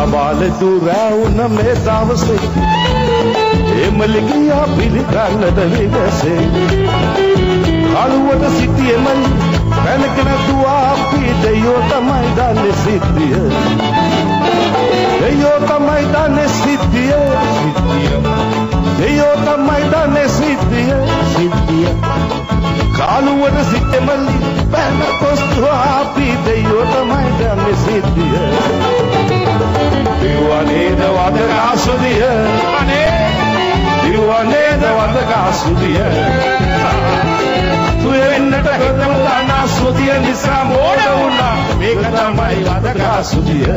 සවාල දුරවුන මේ දවසේ එමලිගියා පිළිගන්නට විදසේ කළුවට සිටියේ මලි පැනගෙන දුවා අපි දෙයෝ තමයි දන්නේ සිද්ධිය දෙයෝ තමයි දන්නේ සිද්ධිය දෙයෝ තමයි දන්නේ සිද්ධිය කළුවට සිටියේ මලි පැන කොස් දුවා අපි දෙයෝ තමයි දන්නේ සිද්ධිය දිවනේද වදකාසුදිය අනේ දිවනේද වදකාසුදිය තුෙන්නට හිතම දානා සුදිය නිසා මෝඩ වුණා මේක තමයි වදකාසුදිය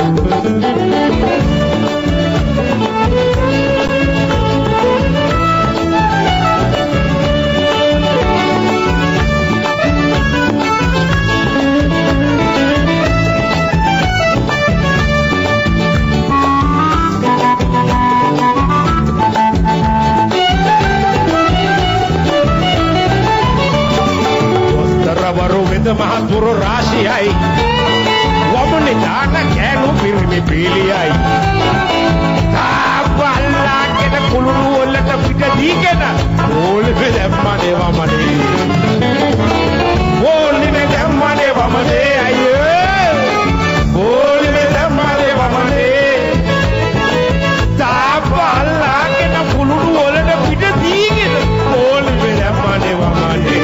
මහතුරු රාශියයි වමුනේ දාන කෑනු පිරිමි පීලියයි තාපල්ලාගෙන කුළුණු වලට පිට දීගෙන ඕලෙ දැම්මනේ වමනේ ඕලෙ දැම්මනේ වමනේ අයියෝ ඕලෙ දැම්මනේ වමනේ තාපල්ලාගෙන කුළුණු වලට පිට දීගෙන ඕලෙ දැම්මනේ වමනේ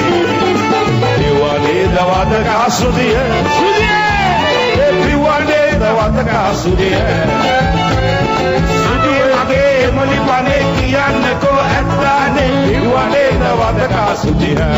Sudiye, sudiye, everyone the wadaka sudiye, sudiye age mali pane kiyan ko attane, everyone the wadaka sudiye.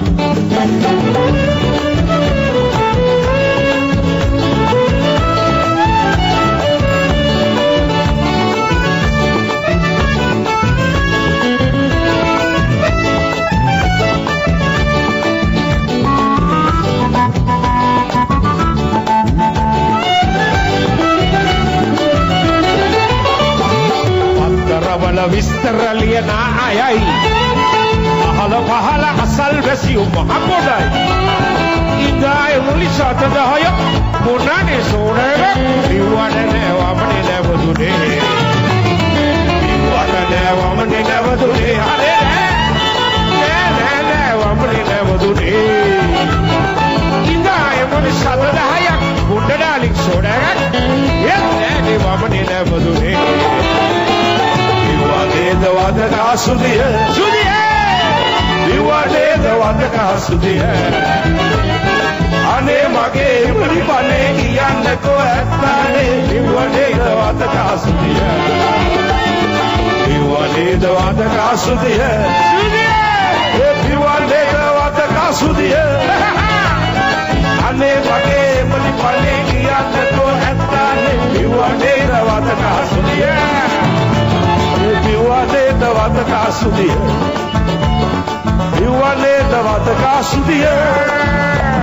විස්තර ලියන අයයි අහල පහල අසල් වැසියු මහකොඩයි ඉදාය මුලි සතදහය මොනනේ සෝනර විවඩනේ වමනේ නැවතුනේ විවඩනේ වමනේ නැවතුනේ හරේ නෑ වමනේ නැවතුනේ ඉදාය මුලි සතදහය මුඩඩාලික් සෝනර යන්නේ වමනේ නැවතුනේ the wadaka sudiye sudiye diwane the wadaka sudiye ane mage mari pane kiyanne ko attane diwane the wadaka sudiye diwane the wadaka sudiye sudiye diwane the wadaka sudiye ane mage mari pane kiyanne ko attane diwane the wadaka sudiye Diwane the wadaka sudiye, diwane the wadaka sudiye.